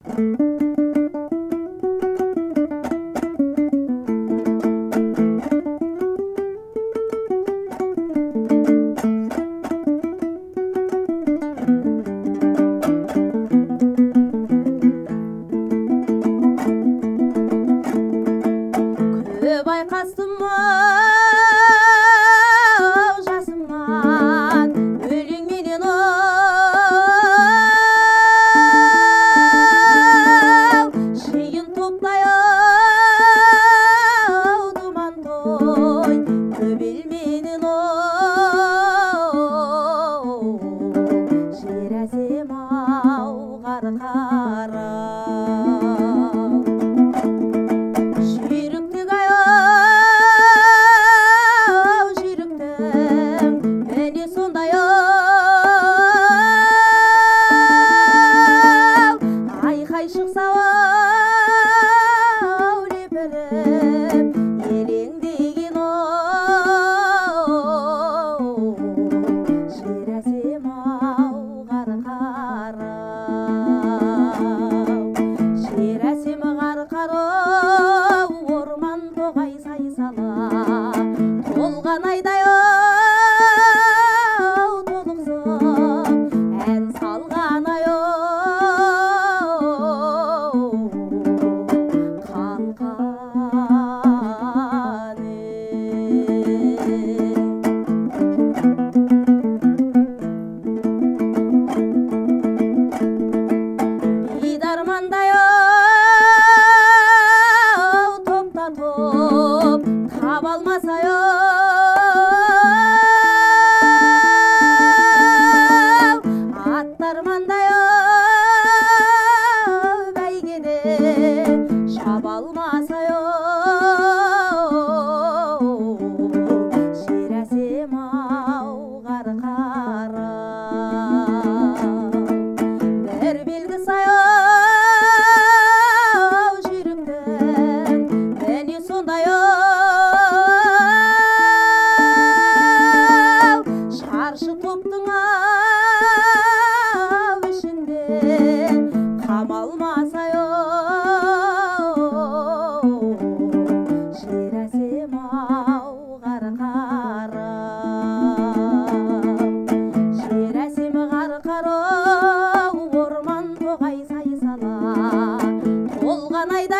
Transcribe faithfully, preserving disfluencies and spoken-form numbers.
Көп айқастым-ау жасымнан өлеңменен оу жиын топтай-ау думан той төбелменен оу жер әсем-ау қарқара шықса-ау лепіріп елеңдеген оу жер әсем-ау қарқарау жер әсем қарқарау орман тоғай сайсала толған айдай-ау толықсып ән салған-ай-ау Армандай-ау топ-та-топ таба алмасай-ау аттармандай-ау бәйгеде шаба алмасай-ау жер әсем-ау қарқарау бір белгі сай-ау шаршы топтың-ау ішінде қамалмасай-ау жер әсем-ау қарқарау жер әсем қарқарау орман тоғай сайсала толған айда